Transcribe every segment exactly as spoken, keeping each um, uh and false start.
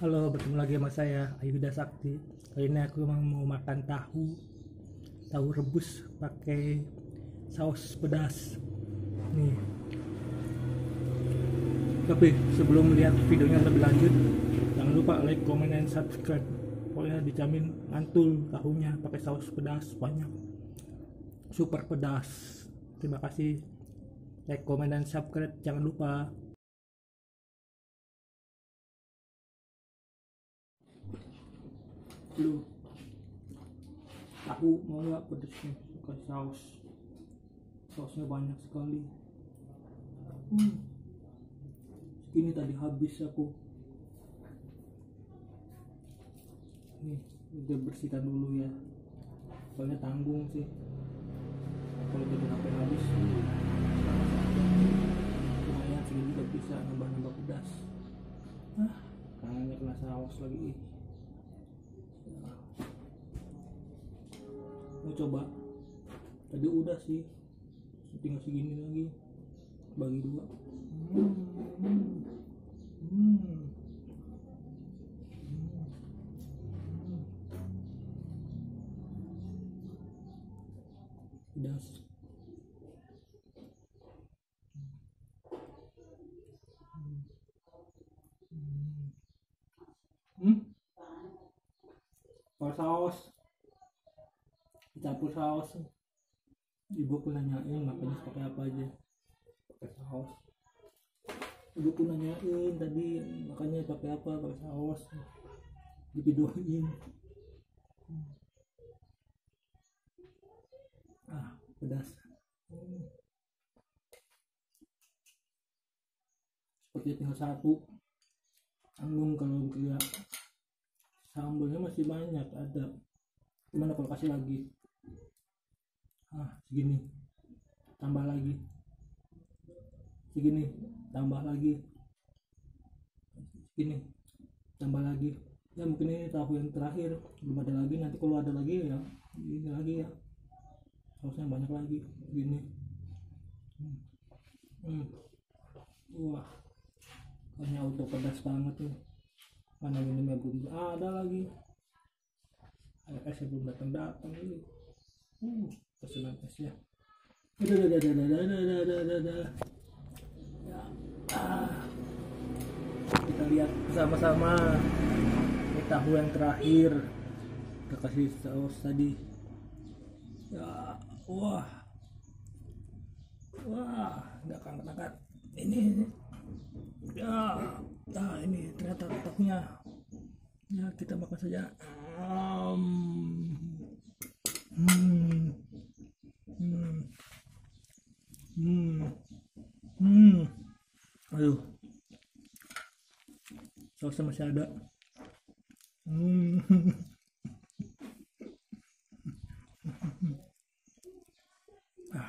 Halo, bertemu lagi sama saya Ayuda Sakti. Kali ini aku memang mau makan tahu, tahu rebus pakai saus pedas. Nih. Tapi sebelum lihat videonya lebih lanjut, jangan lupa like, comment, dan subscribe. Pokoknya dijamin mantul tahunya pakai saus pedas banyak, super pedas. Terima kasih. Like, comment, dan subscribe. Jangan lupa. Lu tahu mau nggak pedesnya pakai saus? Sausnya banyak sekali. Hmm. Ini tadi habis aku. Nih, udah bersihkan dulu ya. Soalnya tanggung sih. Kalau jadi sampai habis, lumayan segini udah bisa nambah-nambah pedas. Ah, kangennya kena saus lagi. Mau coba? Tadi udah sih. Tinggal segini lagi. Bagi dua. Hmm. Hmm. Pedas. Hmm? Kalau saus dicampur saus, ibu pun nanyain makanya pakai apa aja, pakai saus. Ibu pun nanyain tadi makanya pakai apa, pakai saus, divideoin. Ah, pedas. Hmm. Seperti tinggal satu, tanggung kalau dia sambalnya masih banyak ada. Gimana kalau kasih lagi? Ah, segini, tambah lagi, segini, tambah lagi, segini, tambah lagi. Ya mungkin ini tahu yang terakhir, belum ada lagi. Nanti kalau ada lagi ya ini lagi ya, sausnya banyak lagi, gini. Hmm. Hmm. Wah, kayaknya auto pedas banget tuh. Mana minumnya belum ada lagi, air esnya belum datang datang ini. Uh, pesanan esnya. Udah, udah, udah, udah, udah, udah, udah, udah, udah. Ya. Ah. Kita lihat sama-sama ini tahu yang terakhir. Kita kasih saus tadi. Ya, wah, wah, nggak angkat-angkat. Ini, ini, ya, nah ini ternyata tahunya. Ya kita makan saja. Um, hmm, hmm, hmm, hmm. Aduh, sausnya masih ada. Hmm. ah,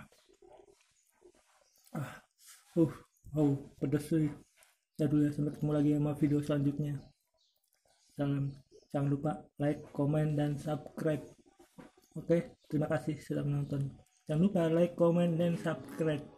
ah, uh, oh, pedas sih. Ya dulu ya, sampai ketemu lagi sama video selanjutnya. Jangan, jangan lupa like, comment, dan subscribe. Oke, terima kasih sudah menonton. Jangan lupa like, comment, dan subscribe.